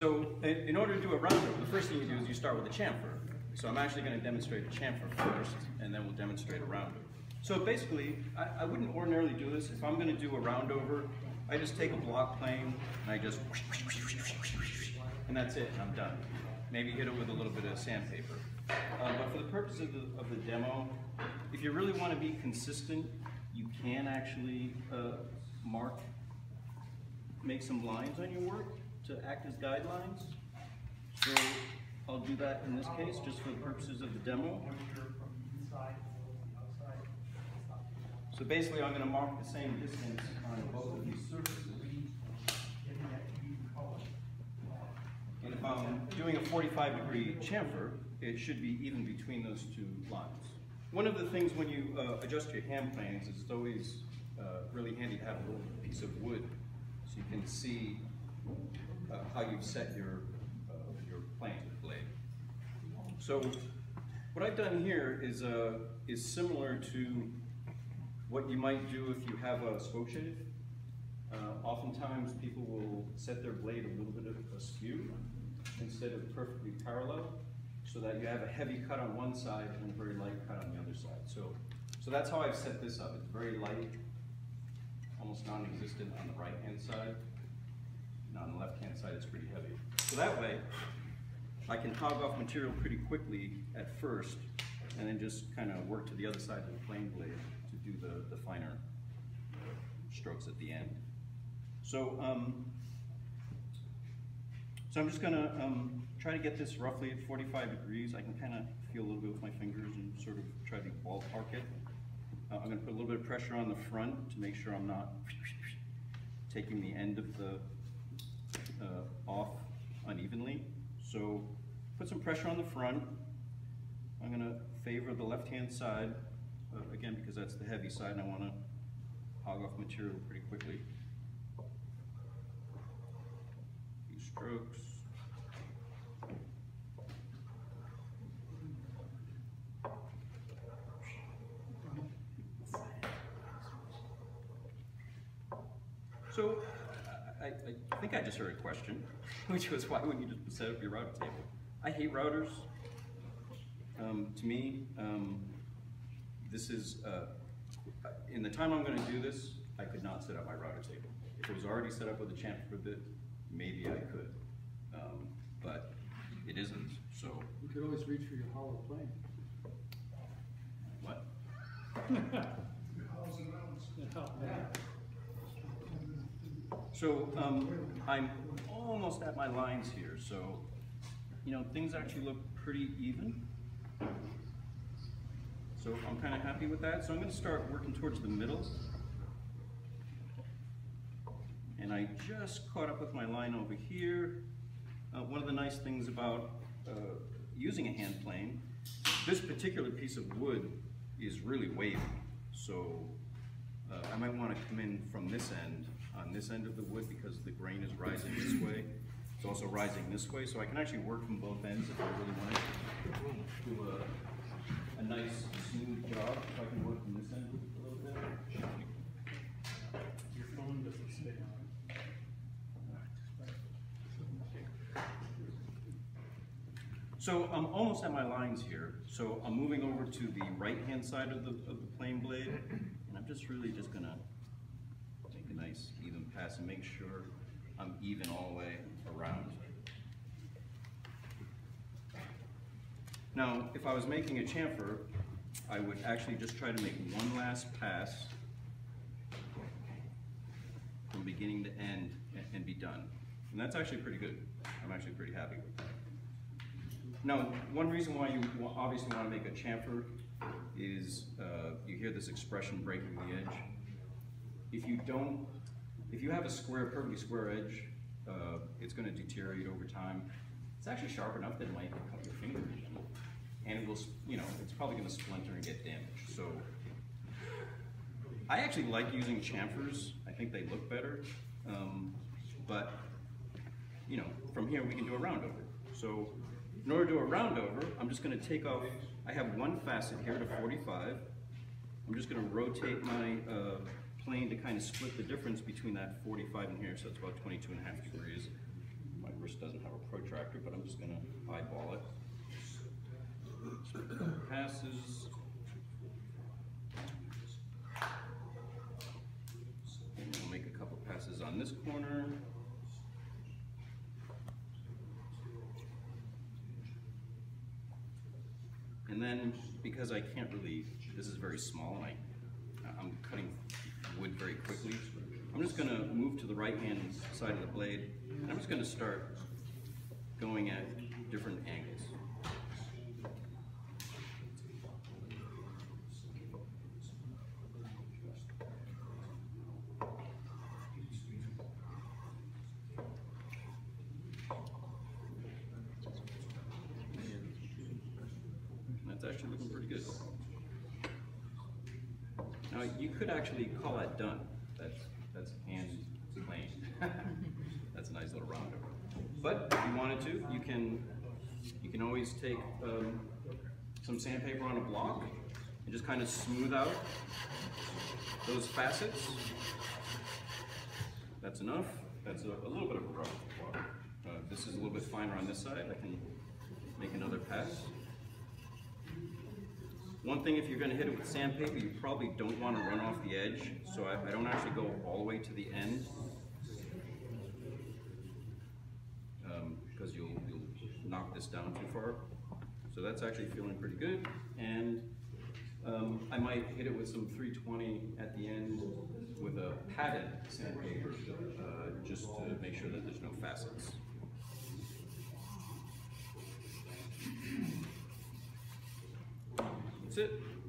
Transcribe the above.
So in order to do a roundover, the first thing you do is you start with a chamfer. So I'm actually going to demonstrate a chamfer first, and then we'll demonstrate a roundover. So basically, I wouldn't ordinarily do this. If I'm going to do a roundover, I just take a block plane, and I just, and that's it, and I'm done. Maybe hit it with a little bit of sandpaper. But for the purpose of the demo, if you really want to be consistent, you can actually make some lines on your work to act as guidelines. So I'll do that in this case, just for the purposes of the demo. So basically I'm going to mark the same distance on both of these surfaces. And if I'm doing a 45-degree chamfer, it should be even between those two lines. One of the things when you adjust your hand planes is it's always really handy to have a little piece of wood so you can see how you've set your plane blade. So what I've done here is similar to what you might do if you have a spoke shave. Oftentimes people will set their blade a little bit askew instead of perfectly parallel, so that you have a heavy cut on one side and a very light cut on the other side. So that's how I've set this up. It's very light, almost non-existent on the right-hand side. And on the left-hand side, it's pretty heavy. So that way, I can hog off material pretty quickly at first, and then just kind of work to the other side of the plane blade to do the finer strokes at the end. So, so I'm just going to try to get this roughly at 45 degrees. I can kind of feel a little bit with my fingers and sort of try to ballpark it. I'm going to put a little bit of pressure on the front to make sure I'm not taking the end of the off unevenly. So put some pressure on the front. I'm going to favor the left-hand side, again because that's the heavy side and I want to hog off material pretty quickly. A few strokes. So, I think I just heard a question, which was why wouldn't you just set up your router table? I hate routers. To me, this is, in the time I'm going to do this, I could not set up my router table. If it was already set up with a chamfer bit, maybe I could, but it isn't, so. You could always reach for your hollow plane. What? So I'm almost at my lines here, so things actually look pretty even. So I'm kind of happy with that. So I'm going to start working towards the middle. And I just caught up with my line over here. One of the nice things about using a hand plane, this particular piece of wood is really wavy. So I might want to come in from this end, on this end of the wood, because the grain is rising this way. It's also rising this way, so I can actually work from both ends if I really want to do a nice smooth job. If I can work from this end a little bit. Your phone doesn't stay on. So I'm almost at my lines here. So I'm moving over to the right-hand side of the plane blade, and I'm just really just gonna make a nice even pass and make sure I'm even all the way around. Now, if I was making a chamfer, I would actually just try to make one last pass from beginning to end and be done. And that's actually pretty good. I'm actually pretty happy with that. Now, one reason why you obviously want to make a chamfer is you hear this expression, breaking the edge. If you have a perfectly square edge, it's going to deteriorate over time. It's actually sharp enough that it might cut your finger, and it will, it's probably going to splinter and get damaged. So, I actually like using chamfers. I think they look better, but from here we can do a roundover. So, in order to do a roundover, I'm just going to take off. I have one facet here to 45. I'm just going to rotate my plane to kind of split the difference between that 45 and here, so it's about 22.5 degrees. My wrist doesn't have a protractor, but I'm just gonna eyeball it. So a couple passes. And we'll make a couple passes on this corner. And then, because I can't really, this is very small and I'm cutting wood very quickly, I'm just gonna move to the right-hand side of the blade, and I'm just gonna start going at different angles. That's actually looking pretty good. Now you could actually call that done. That's hand plane. That's a nice little rounder. But if you wanted to, you can always take some sandpaper on a block and just kind of smooth out those facets. That's enough. That's a little bit of a rough water. This is a little bit finer on this side. I can make another pass. One thing, if you're going to hit it with sandpaper, you probably don't want to run off the edge, so I don't actually go all the way to the end, because you'll knock this down too far. So that's actually feeling pretty good, and I might hit it with some 320 at the end with a padded sandpaper, just to make sure that there's no facets. That's it.